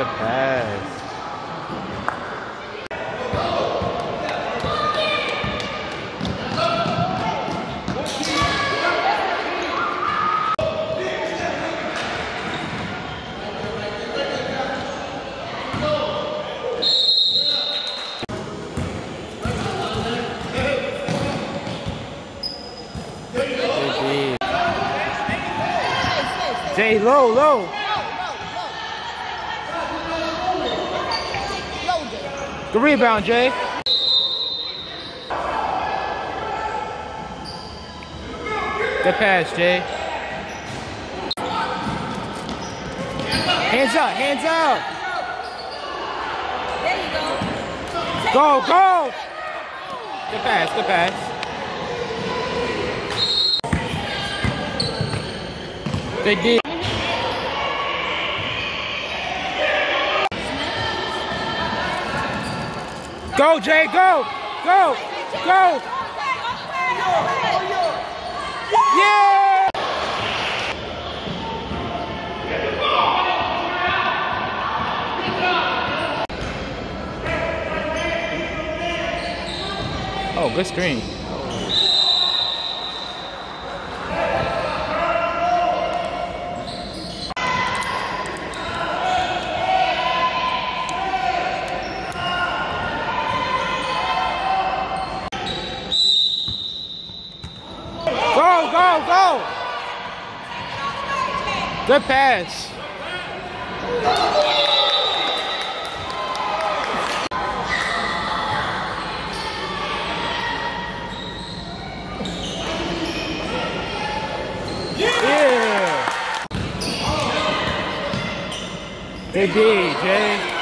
Good pass. Jay, low. Good rebound, Jay. Good pass, Jay. Hands up. There you Go. go. Good pass. They did. Go, Jay, go! Yeah! Oh, good screen. Go! Good pass. Yeah. They did, Jay.